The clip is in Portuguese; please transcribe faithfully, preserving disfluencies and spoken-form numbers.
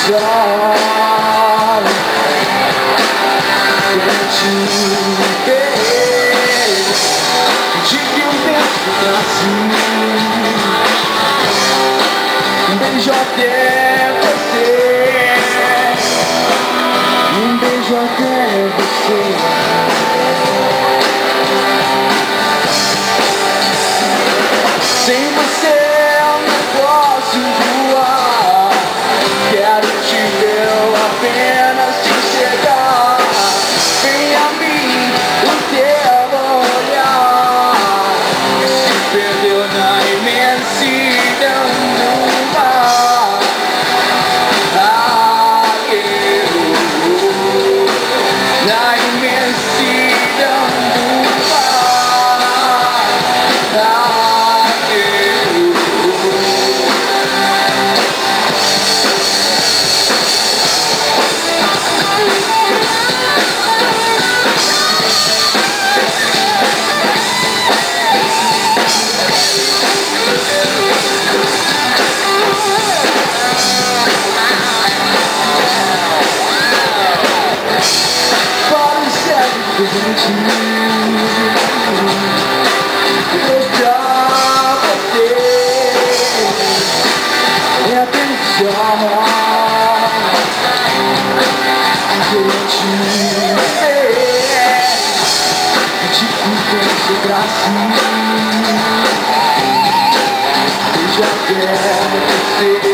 só quero te ver, de que o vento tá assim, um beijo até você, um beijo até você. Sem você eu não posso voar, quero te ver apenas te chegar. Vem a mim o teu olhar, se perdeu na imensidão do mar. Ah, eu, na imensidão do mar. Ah, eu já voltei e atenção, queria te ver, de confiança pra cima, eu já quero você.